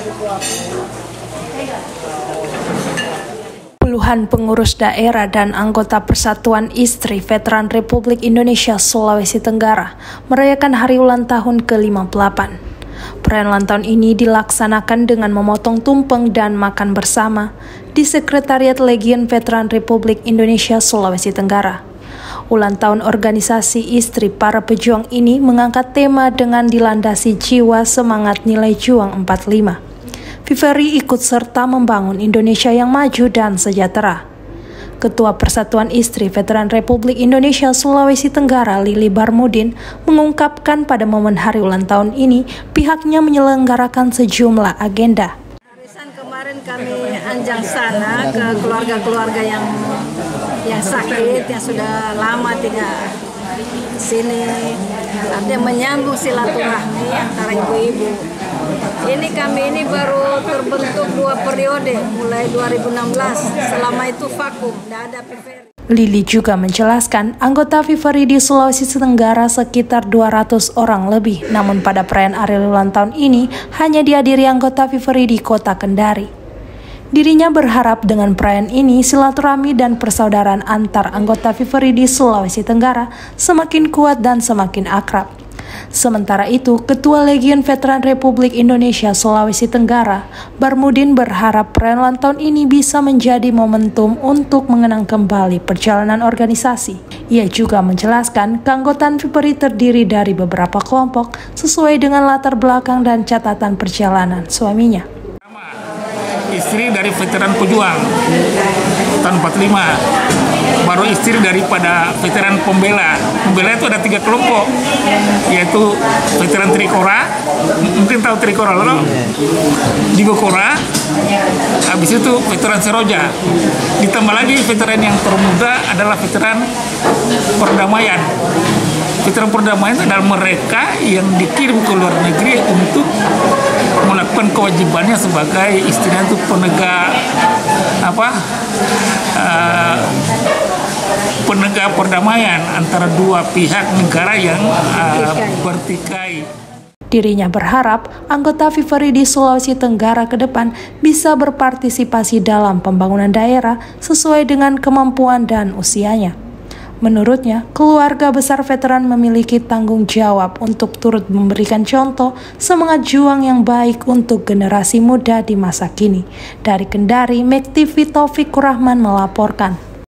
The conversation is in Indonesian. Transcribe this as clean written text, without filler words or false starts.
Puluhan pengurus daerah dan anggota Persatuan Istri Veteran Republik Indonesia Sulawesi Tenggara merayakan hari ulang tahun ke-58. Perayaan ulang tahun ini dilaksanakan dengan memotong tumpeng dan makan bersama di Sekretariat Legion Veteran Republik Indonesia Sulawesi Tenggara. Ulang tahun organisasi istri para pejuang ini mengangkat tema dengan dilandasi jiwa semangat nilai juang 45. Viveri ikut serta membangun Indonesia yang maju dan sejahtera. Ketua Persatuan Istri Veteran Republik Indonesia Sulawesi Tenggara, Lili Barmudin, mengungkapkan pada momen hari ulang tahun ini pihaknya menyelenggarakan sejumlah agenda. Arisan kemarin kami anjang sana ke keluarga-keluarga yang sakit, yang sudah lama tidak di sini. Artinya menyambung silaturahmi antara ibu-ibu. Kami ini baru terbentuk 2 periode, mulai 2016. Selama itu vakum, tidak ada Viveri. Lili juga menjelaskan anggota Viveri di Sulawesi Tenggara sekitar 200 orang lebih. Namun pada perayaan hari ulang tahun ini hanya dihadiri anggota Viveri di Kota Kendari. Dirinya berharap dengan perayaan ini silaturahmi dan persaudaraan antar anggota Viveri di Sulawesi Tenggara semakin kuat dan semakin akrab. Sementara itu, Ketua Legion Veteran Republik Indonesia Sulawesi Tenggara, Barmudin, berharap perayaan ulang tahun ini bisa menjadi momentum untuk mengenang kembali perjalanan organisasi. Ia juga menjelaskan keanggotaan Viveri terdiri dari beberapa kelompok sesuai dengan latar belakang dan catatan perjalanan suaminya. Istri dari veteran pejuang tahun 45, baru istri daripada veteran pembela. Pembela itu ada 3 kelompok, yaitu veteran Trikora, mungkin tahu Trikora loh, Digokora, habis itu veteran Seroja. Ditambah lagi veteran yang termuda adalah veteran perdamaian. Veteran perdamaian adalah mereka yang dikirim ke luar negeri untuk melakukan kewajibannya sebagai istilahnya itu penegak penegak perdamaian antara dua pihak negara yang bertikai. Dirinya berharap anggota Viveri di Sulawesi Tenggara ke depan bisa berpartisipasi dalam pembangunan daerah sesuai dengan kemampuan dan usianya. Menurutnya, keluarga besar veteran memiliki tanggung jawab untuk turut memberikan contoh semangat juang yang baik untuk generasi muda di masa kini. Dari Kendari, Mektivi Taufikur Rahman melaporkan.